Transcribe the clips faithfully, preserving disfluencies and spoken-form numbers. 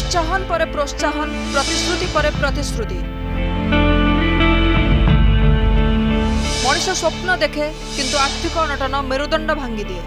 प्रोत्साहन पर प्रोत्साहन, प्रतिश्रुति पर प्रतिश्रुति। मनीष स्वप्न देखे किंतु आर्थिक अनटन मेरुदंड भांगी दिए।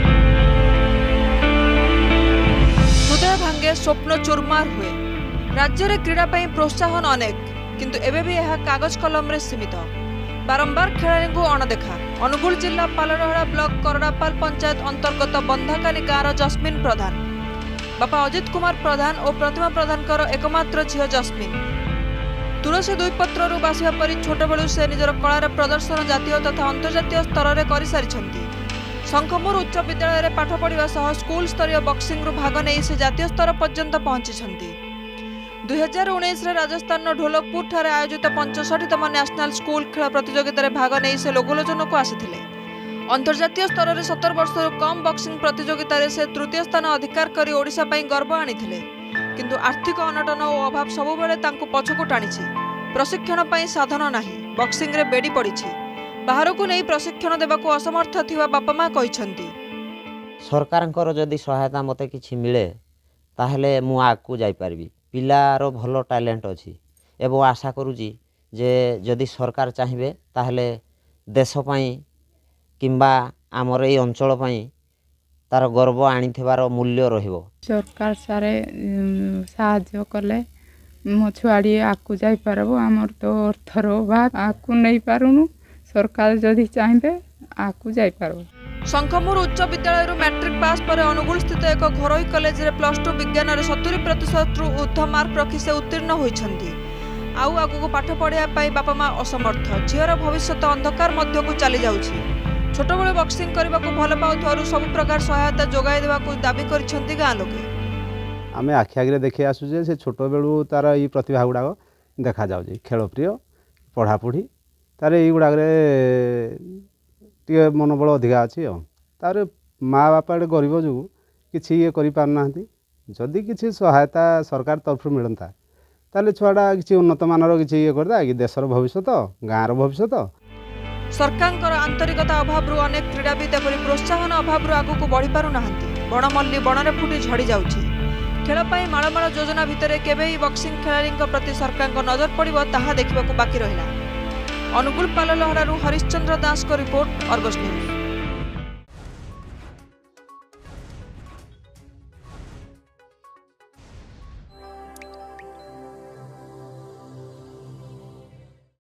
हृदय भांगे, स्वप्न चुरमार हुए। राज्य में क्रीड़ा पर प्रोत्साहन अनेक, किंतु एबे भी यह कागज कलम रे सीमित। बारंबार खेलाड़ी को अणदेखा। अनुगुल जिला पालरहड़ा ब्लॉक करड़ापाल पंचायत अंतर्गत बंधाकानी गाँव जस्मिन प्रधान, बापा अजित कुमार प्रधान और प्रतिमा प्रधान एकमात्र झील जस्मिन। तुलसी दुईपत्रु बासिया परी छोट बेलू से निजर कलार प्रदर्शन जातीय तथा अंतर्जातीय स्तर में कर सारी। शंखमुर उच्च विद्यालय में पाठ पढ़ा सह स्कूल स्तरीय बक्सिंग भाग नहीं से जातीय स्तर पर्यंत पहुंची। दुई हजार उन्नीस राजस्थान ढोलकपुर ठारे आयोजित पंचषठीतम नेशनल स्कूल खेल प्रतियोगिता भाग नहीं से लोकलोचन को आसिथिले। अंतर्जातीय स्तर में सत्तर वर्ष कम बक्सिंग प्रतियोगिता से तृतीय स्थान अधिकार कर ओडिशा पई गर्व आनिथिले। किंतु आर्थिक अनटन और अभाव सबुबेले तांको पछकु टाणिछि। प्रशिक्षण पई साधन नाही, बक्सिंग रे बेडी पड़िछि। बाहर को नहीं प्रशिक्षण देबाको असमर्थ थिवा बापा मां कहिसंती। सरकारंकर जदि सहायता मते किछि मिले ताहले मु आगु जाई पारबी। पिलार भल टैलेंट अच्छी एवं आशा करुँची जे जदि सरकार चाहिए ताहले देश पाई किंबा आमर ये अंचल पाई तार गर्व आनिथिबार मूल्य रहिबो। सरकार सारे साहाय्य कले मो छुआड़ी आकु जाई पारबो। आमर तो अर्थर अभाव आकु नहीं पारुनु। सरकार जदि चाहिए आकु जाई पारबो। शंखमुर उच्च विद्यालय मैट्रिक पास पर अनुगुल स्थित एक घरोई कॉलेज रे प्लस टू विज्ञान रे सत्तरी प्रतिशत रु ऊर्ध मार्क रखी से उत्तीर्ण होइछंती। आउ आगु पाठ पढ़िया पाई बापा मां असमर्थ। झीर भविष्य अंधकार मध्य को चली जाउछि। छोट बेले बक्सिंग करबा को भल पाउथारु सब प्रकार सहायता जोगाई देबा को दाबी करिसंती गां लोके। आमे आखि आगे देखि आसु जे से छोट बेलू तार ई प्रतिभा गुडा देखा जाउछि। खेल प्रिय, पढ़ा पढ़ी तार ई गुडा रे टे मनोबल अधिका अच्छी। तार माँ बापा गरीब जो किसी ये करना जदि किसी सहायता सरकार तरफ मिलता ताले छुआटा किसी उन्नत मानर किसी ये करता कि देशर भविष्य गाँव भविष्य। सरकार आंतरिकता अभाव अनेक क्रीड़ाविद प्रोत्साहन अभाव आगू को बढ़ी पारु नाहंती। बणमल्ली बणरे फुटी झड़ी जाउछि। खेल पाई माळमाळ योजना भितर केबे बक्सिंग खेलाड़ी प्रति सरकार नजर पड़िबो ताहा देखिबाकू बाकी रहिला। अनुगुल पाललहड़ारू हरिश्चंद्र दास को रिपोर्ट, अर्गस न्यूज।